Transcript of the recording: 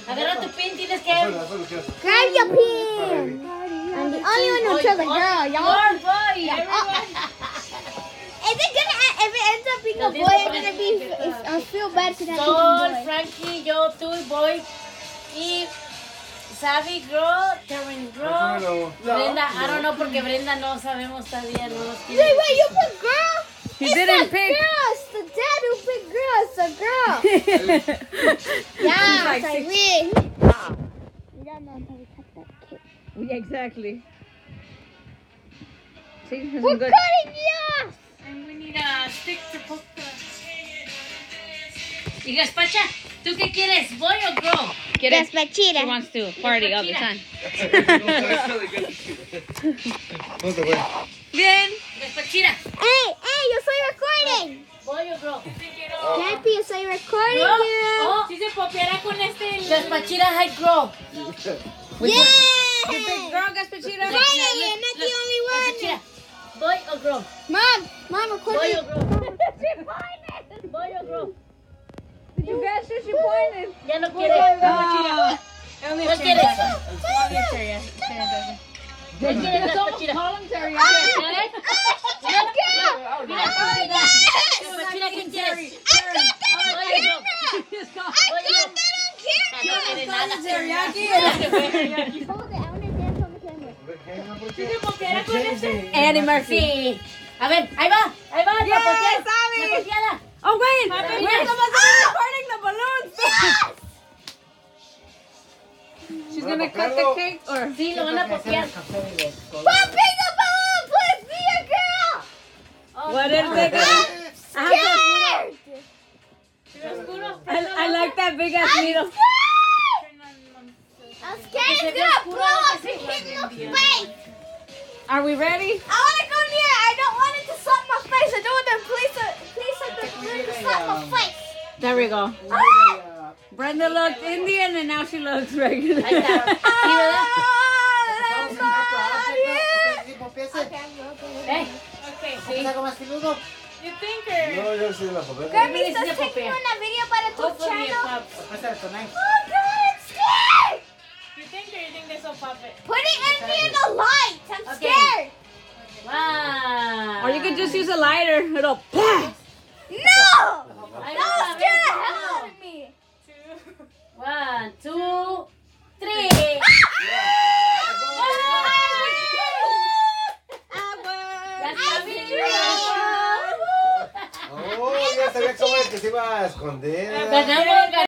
Agarra tu pin, tienes que... Grab your pin. I'm the only one who chose a girl, y'all. Boy, Is it gonna, if it ends up being a boy, it's gonna be, I feel bad for that Sol, boy. Frankie, yo, tú, Boy. Y Sabi, girl, Terrence, girl. Brenda, I don't know, porque Brenda no sabemos todavía. No nos quiere. Wait, you put girl? He It's didn't the pick. girl. It's the dad who picked girl. It's the girl. Yeah, like I six. win. You don't know how to cut that cake. Yeah, exactly. See, this is We're good. cutting yours. And we need a stick to poke the... Y Gaspacha, ¿tú qué quieres? ¿Boy o girl? Yes, Machida. He wants to party all the time. Bien. Gaspachita, Hey, yo soy recording. ¿boy o girl? Cappy, yo soy recording Girl? you. Oh, Si se popeara con este... Gaspachita, hi, girl. Yeah. Girl, Gaspachita. Finally, I'm not the only one. Gaspachita, ¿boy o girl? Mom, ¿Boy recording. o girl? ¿Boy o girl? You guys should she pointed. Ya no quiere. Only ¿Cuál quieres? ¿Cuál quieres, Gaspachita? voluntary. ¿Quieres? Mira, Gaspachita, ¿qué quieres? ¿Boy o girl? ¿Boy o girl? No quiere nada. Hold it, I want to dance on the camera. Si se popeara con este... Annie Murphy. Sí. A ver, ahí va, Yes, la Abby. poteada. Oh, wait. Papi, We're yes. supposed to be recording the balloons. She's going to cut the cake or... Sí, lo van a potear. Popping the balloon, please be a girl. What is it? Scared. Oscuro. I like that big ass needle. I'm scared it's gonna blow up and hit your face. Are we ready? I want to go near it. I don't want it to slap my face. I don't want the police to slap my face. There we go. Ah! Brenda looked Indian and now she looks regular. Ahí está. Sí, ¿verdad? You think or... No, yo sí la podré. Kirby, Mira, sí estás se taking popea. una video para tu Hopefully it channel. pops. Oh God, I'm scared. You think or you think this will pop it? Put it in me in the light. I'm Okay. scared. Wow. Or you could just use a lighter. It'll pop. No. Ahí That va, will scare the a ver. hell out of me. 1, 2, 3. Ya está bien. Oh, ya sabía cómo es que se iba a esconder. Ganamos,